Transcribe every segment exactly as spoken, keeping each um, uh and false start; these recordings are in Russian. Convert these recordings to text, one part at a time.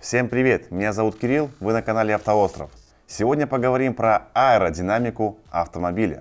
Всем привет! Меня зовут Кирилл, вы на канале Автоостров. Сегодня поговорим про аэродинамику автомобиля.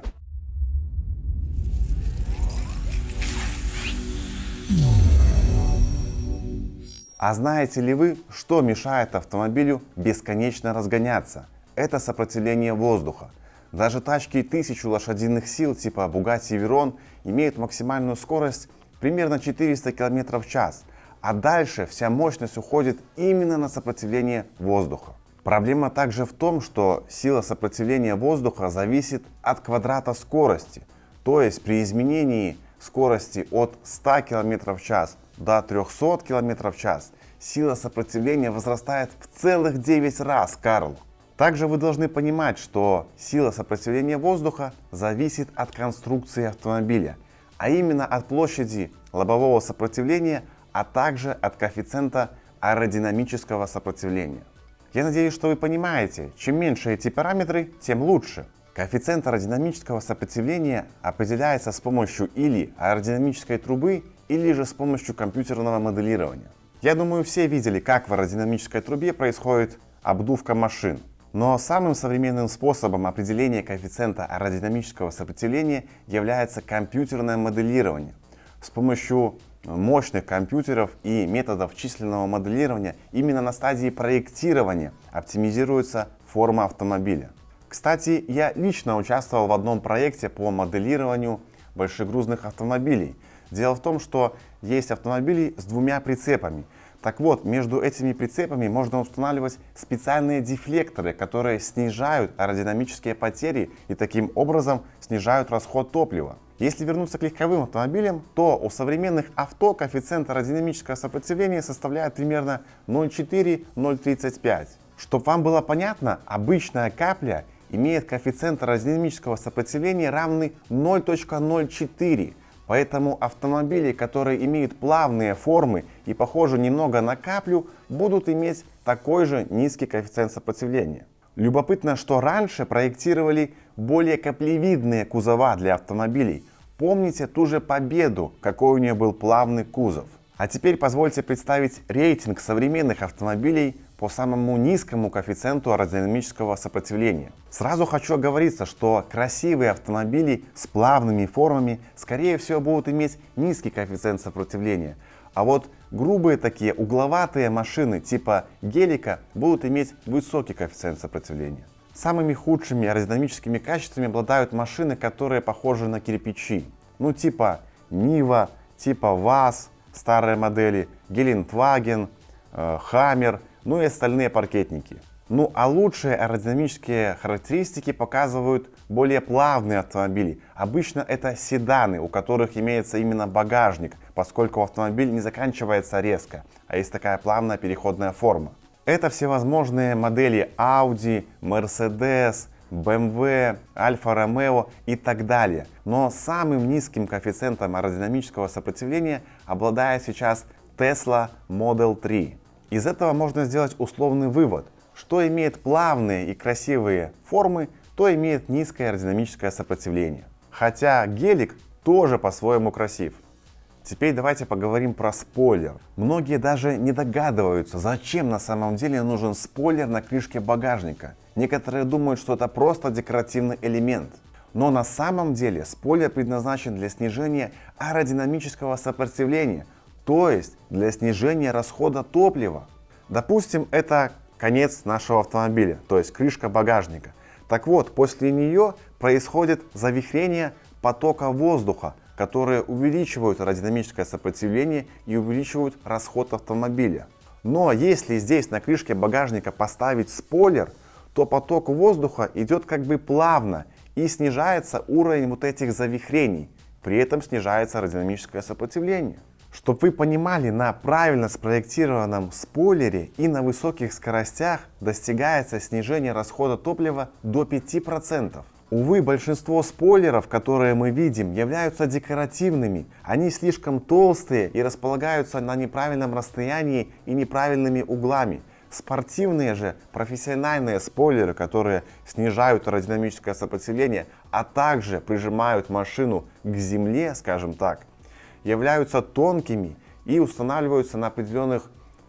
А знаете ли вы, что мешает автомобилю бесконечно разгоняться? Это сопротивление воздуха. Даже тачки тысячу лошадиных сил типа Bugatti Veyron имеют максимальную скорость примерно четыреста километров в час. А дальше вся мощность уходит именно на сопротивление воздуха. Проблема также в том, что сила сопротивления воздуха зависит от квадрата скорости. То есть при изменении скорости от ста километров в час до трёхсот километров в час сила сопротивления возрастает в целых девять раз, Карл. Также вы должны понимать, что сила сопротивления воздуха зависит от конструкции автомобиля, а именно от площади лобового сопротивления, а также от коэффициента аэродинамического сопротивления. Я надеюсь, что вы понимаете, чем меньше эти параметры, тем лучше. Коэффициент аэродинамического сопротивления определяется с помощью или аэродинамической трубы, или же с помощью компьютерного моделирования. Я думаю, все видели, как в аэродинамической трубе происходит обдувка машин. Но самым современным способом определения коэффициента аэродинамического сопротивления является компьютерное моделирование. С помощью мощных компьютеров и методов численного моделирования именно на стадии проектирования оптимизируется форма автомобиля. Кстати, я лично участвовал в одном проекте по моделированию большегрузных автомобилей. Дело в том, что есть автомобили с двумя прицепами. Так вот, между этими прицепами можно устанавливать специальные дефлекторы, которые снижают аэродинамические потери и таким образом снижают расход топлива. Если вернуться к легковым автомобилям, то у современных авто коэффициент аэродинамического сопротивления составляет примерно ноль целых четыре — ноль целых тридцать пять. Чтобы вам было понятно, обычная капля имеет коэффициент аэродинамического сопротивления равный ноль целых ноль четыре. Поэтому автомобили, которые имеют плавные формы и похожи немного на каплю, будут иметь такой же низкий коэффициент сопротивления. Любопытно, что раньше проектировали более каплевидные кузова для автомобилей. Помните ту же Победу, какой у нее был плавный кузов. А теперь позвольте представить рейтинг современных автомобилей по самому низкому коэффициенту аэродинамического сопротивления. Сразу хочу оговориться, что красивые автомобили с плавными формами скорее всего будут иметь низкий коэффициент сопротивления. А вот грубые такие угловатые машины типа гелика будут иметь высокий коэффициент сопротивления. Самыми худшими аэродинамическими качествами обладают машины, которые похожи на кирпичи. Ну типа Нива, типа ВАЗ, старые модели, Гелендваген, э, Хаммер, ну и остальные паркетники. Ну а лучшие аэродинамические характеристики показывают более плавные автомобили. Обычно это седаны, у которых имеется именно багажник, поскольку автомобиль не заканчивается резко, а есть такая плавная переходная форма. Это всевозможные модели Audi, Mercedes, бэ эм вэ, Альфа Ромео и так далее. Но самым низким коэффициентом аэродинамического сопротивления обладает сейчас Tesla Model три. Из этого можно сделать условный вывод. Что имеет плавные и красивые формы, то имеет низкое аэродинамическое сопротивление. Хотя гелик тоже по-своему красив. Теперь давайте поговорим про спойлер. Многие даже не догадываются, зачем на самом деле нужен спойлер на крышке багажника. Некоторые думают, что это просто декоративный элемент. Но на самом деле спойлер предназначен для снижения аэродинамического сопротивления, то есть для снижения расхода топлива. Допустим, это конец нашего автомобиля, то есть крышка багажника. Так вот, после нее происходит завихрение потока воздуха, которые увеличивают аэродинамическое сопротивление и увеличивают расход автомобиля. Но если здесь на крышке багажника поставить спойлер, то поток воздуха идет как бы плавно и снижается уровень вот этих завихрений. При этом снижается аэродинамическое сопротивление. Чтобы вы понимали, на правильно спроектированном спойлере и на высоких скоростях достигается снижение расхода топлива до пяти процентов. Увы, большинство спойлеров, которые мы видим, являются декоративными. Они слишком толстые и располагаются на неправильном расстоянии и неправильными углами. Спортивные же профессиональные спойлеры, которые снижают аэродинамическое сопротивление, а также прижимают машину к земле, скажем так, являются тонкими и устанавливаются на определенных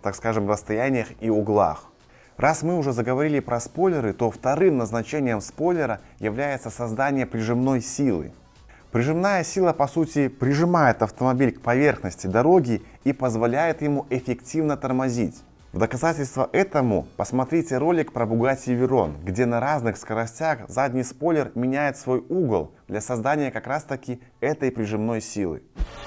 так скажем, расстояниях и углах. Раз мы уже заговорили про спойлеры, то вторым назначением спойлера является создание прижимной силы. Прижимная сила, по сути, прижимает автомобиль к поверхности дороги и позволяет ему эффективно тормозить. В доказательство этому посмотрите ролик про Bugatti Veyron, где на разных скоростях задний спойлер меняет свой угол для создания как раз таки этой прижимной силы.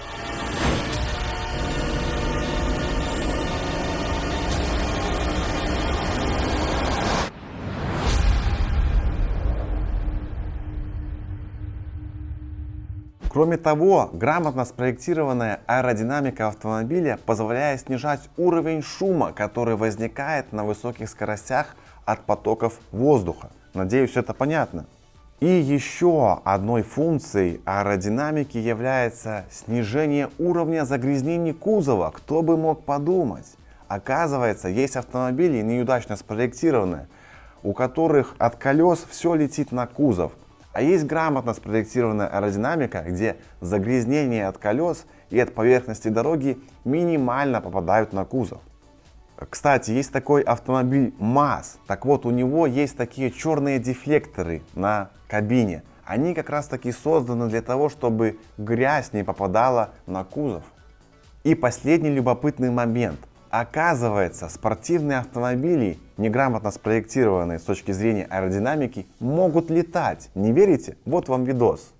Кроме того, грамотно спроектированная аэродинамика автомобиля позволяет снижать уровень шума, который возникает на высоких скоростях от потоков воздуха. Надеюсь, это понятно. И еще одной функцией аэродинамики является снижение уровня загрязнений кузова. Кто бы мог подумать? Оказывается, есть автомобили неудачно спроектированные, у которых от колес все летит на кузов. А есть грамотно спроектированная аэродинамика, где загрязнения от колес и от поверхности дороги минимально попадают на кузов. Кстати, есть такой автомобиль МАЗ. Так вот, у него есть такие черные дефлекторы на кабине. Они как раз таки созданы для того, чтобы грязь не попадала на кузов. И последний любопытный момент. Оказывается, спортивные автомобили, неграмотно спроектированные с точки зрения аэродинамики, могут летать. Не верите? Вот вам видос.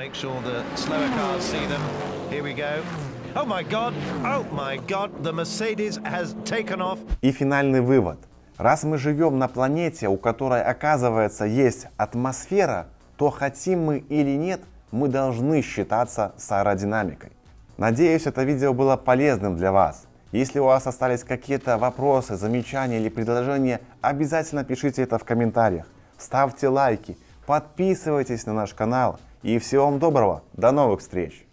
И финальный вывод. Раз мы живем на планете, у которой, оказывается, есть атмосфера, то хотим мы или нет, мы должны считаться с аэродинамикой. Надеюсь, это видео было полезным для вас. Если у вас остались какие-то вопросы, замечания или предложения, обязательно пишите это в комментариях. Ставьте лайки, подписывайтесь на наш канал и всего вам доброго. До новых встреч!